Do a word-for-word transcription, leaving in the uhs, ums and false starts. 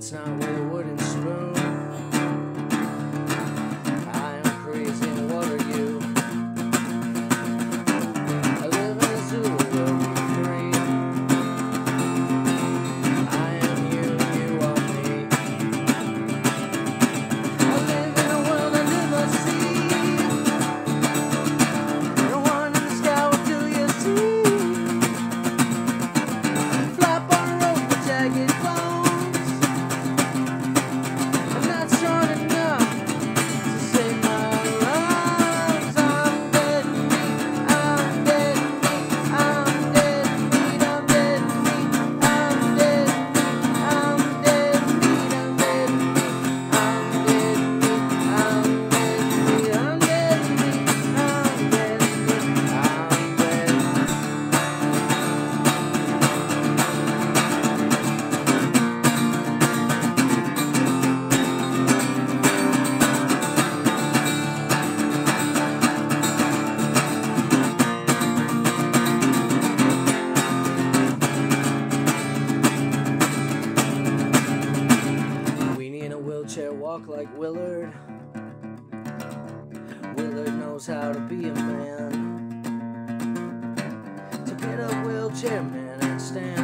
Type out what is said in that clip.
that's not with a wooden spoon. I am crazy, and what are you? I live in a zoo where we free. I am you, you are me. I live in a world under the sea. No one in the sky, what do you see? Flap on a rope with jagged bones. I'm not strong enough to save my lungs. I'm dead meat, I'm dead meat, I'm dead meat, I'm dead meat, I'm dead meat, I'm dead meat, I'm dead meat, I'm dead meat, I'm dead meat, I'm dead meat, I'm dead meat, I'm dead meat. Weenie in a wheelchair, walk like Willard. Willard knows how to be a man. So get up, wheelchair man, and stand.